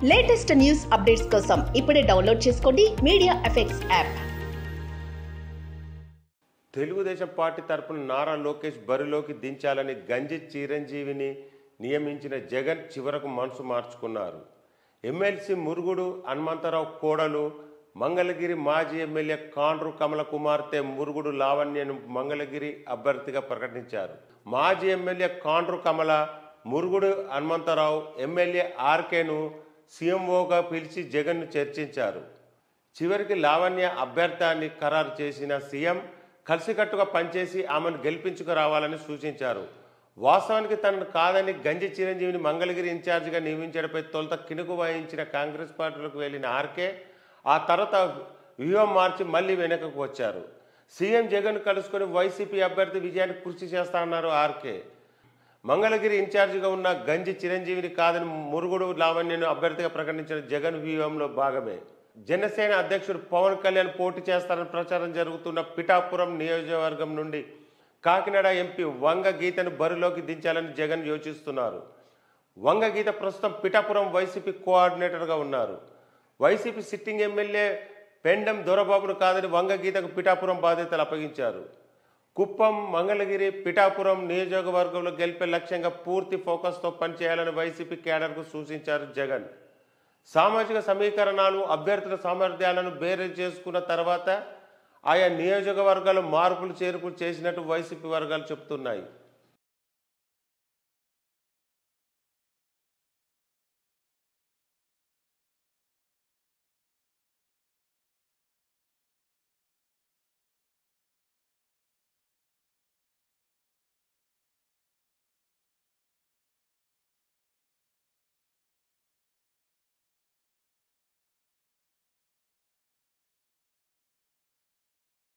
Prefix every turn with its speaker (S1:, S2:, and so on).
S1: Latest news updates కోసం ఇప్పుడే download చేసుకోండి media effects app.
S2: Telugu Desam party తరపున నారా లోకేష్ బరిలోకి దించాలని గంజి చిరంజీవిని నియమించిన జగన్ చివరకు మనసు మార్చుకున్నారు. ఎమ్మెల్సీ మురుగుడు హనుమంతరావు కోడలు మంగళగిరి మాజీ ఎమ్మెల్యే కాండ్రు కమల కుమార్తె మురుగుడు లావణ్యను మంగళగిరి అభ్యర్థిగా ప్రకటించారు. మాజీ ఎమ్మెల్యే కాండ్రు కమల మురుగుడు హనుమంతరావు ఎమ్మెల్యే ఆర్కేను సీఎంఓగా పిలిచి జగన్ను చర్చించారు. చివరికి లావణ్య అభ్యర్థాన్ని ఖరారు చేసిన సీఎం కలిసికట్టుగా పనిచేసి ఆమెను గెలిపించుకురావాలని సూచించారు. వాస్తవానికి తనను కాదని గంజి చిరంజీవిని మంగళగిరి ఇన్ఛార్జిగా నియమించడంపై తొలుత కినుకు వహించిన కాంగ్రెస్ పార్టీలోకి వెళ్లిన ఆర్కే ఆ తర్వాత వ్యూహం మార్చి మళ్లీ వెనకకు వచ్చారు. సీఎం జగన్ కలుసుకుని వైసీపీ అభ్యర్థి విజయానికి కృషి చేస్తానన్నారు ఆర్కే. మంగళగిరి ఇన్ఛార్జిగా ఉన్న గంజి చిరంజీవిని కాదని మురుగుడు లావణ్యను అభ్యర్థిగా ప్రకటించిన జగన్ వ్యూహంలో భాగమే. జనసేన అధ్యక్షుడు పవన్ కళ్యాణ్ పోటీ చేస్తారని ప్రచారం జరుగుతున్న పిఠాపురం నియోజకవర్గం నుండి కాకినాడ ఎంపీ వంగ గీతను బరిలోకి దించాలని జగన్ యోచిస్తున్నారు. వంగ గీత ప్రస్తుతం పిఠాపురం వైసీపీ కోఆర్డినేటర్గా ఉన్నారు. వైసీపీ సిట్టింగ్ ఎమ్మెల్యే పెండెం దొరబాబును కాదని వంగ గీతకు పిఠాపురం బాధ్యతలు అప్పగించారు. కుప్పం, మంగళగిరి, పిఠాపురం నియోజకవర్గంలో గెలిపే లక్ష్యంగా పూర్తి ఫోకస్తో పనిచేయాలని వైసీపీ కేడర్కు సూచించారు జగన్. సామాజిక సమీకరణాలు, అభ్యర్థుల సామర్థ్యాలను బేరీ చేసుకున్న తర్వాత ఆయా నియోజకవర్గాలు మార్పులు చేర్పులు చేసినట్టు వైసీపీ వర్గాలు చెబుతున్నాయి.